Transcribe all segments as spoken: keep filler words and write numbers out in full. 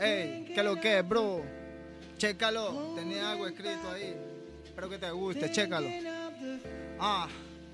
Ey, ¿qué lo que es, bro? Chécalo, tenía algo escrito ahí. Espero que te guste, chécalo. Ah,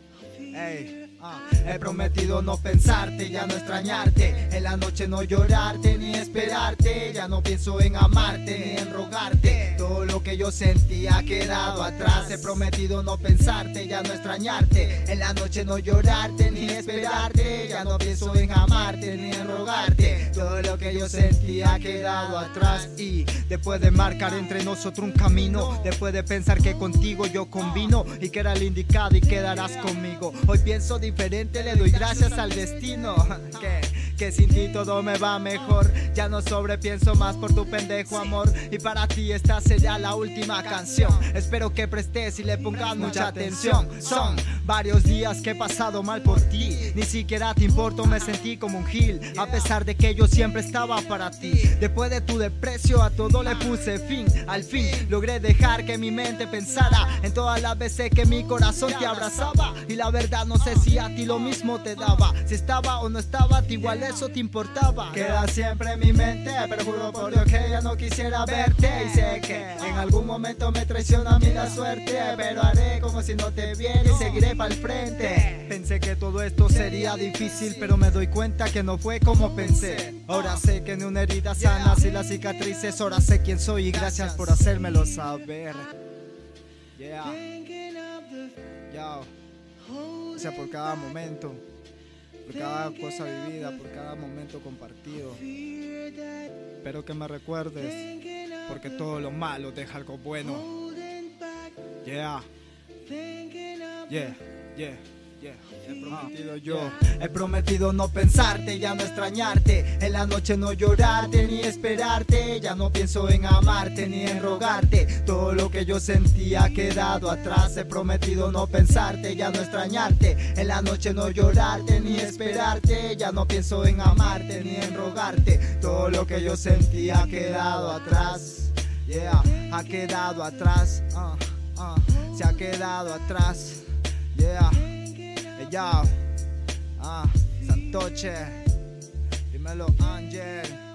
ey, ah. He prometido no pensarte, ya no extrañarte. En la noche no llorarte ni esperarte. Ya no pienso en amarte ni en rogarte. Todo lo que yo sentía ha quedado atrás. He prometido no pensarte, ya no extrañarte. En la noche no llorarte ni esperarte. Ya no pienso en amarte ni en rogarte. Todo lo que yo sentía ha quedado atrás. Y después de marcar entre nosotros un camino, después de pensar que contigo yo combino y que era el indicado y quedarás conmigo, hoy pienso diferente. Le doy gracias al destino que, que sin ti todo me va mejor. Ya no sobrepienso más por tu pendejo amor. Y para ti esta será la última canción. Espero que prestes y le pongas mucha atención. Son varios días que he pasado mal por ti. Ni siquiera te importo, me sentí como un gil, a pesar de que yo siempre estaba para ti. Después de tu desprecio a todo le puse fin. Al fin logré dejar que mi mente pensara en todas las veces que mi corazón te abrazaba. Y la verdad no sé si a ti lo mismo te daba. Si estaba o no estaba, igual eso te importaba. Queda siempre en mi mente, pero juro por Dios que ya no quisiera verte. Y sé que en algún momento me traiciona a mí la suerte, pero haré como si no te viera y seguiré para el frente. Pensé que todo esto sería difícil, pero me doy cuenta que no fue como pensé. Ahora sé que ni una herida sana sin las cicatrices. Ahora sé quién soy y gracias por hacérmelo saber. Yeah. Yo. Gracias por cada momento, por cada cosa vivida, por cada momento compartido. Espero que me recuerdes, porque todo lo malo deja algo bueno. Yeah. Yeah, yeah. Yeah. He prometido yo, he prometido no pensarte, ya no extrañarte. En la noche no llorarte ni esperarte. Ya no pienso en amarte ni en rogarte. Todo lo que yo sentía ha quedado atrás. He prometido no pensarte, ya no extrañarte. En la noche no llorarte ni esperarte. Ya no pienso en amarte ni en rogarte. Todo lo que yo sentía ha quedado atrás. Yeah, ha quedado atrás. uh, uh, Se ha quedado atrás. Yeah. Yo, ah, Santoche, dímelo Ángel.